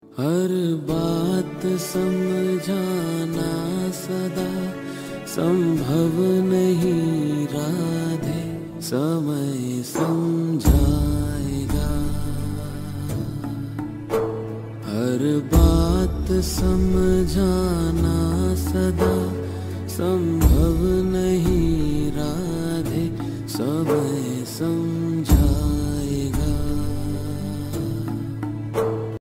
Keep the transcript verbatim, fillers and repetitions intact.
हर बात समझाना सदा संभव नहीं राधे, समय समझाएगा। हर बात समझाना सदा संभव नहीं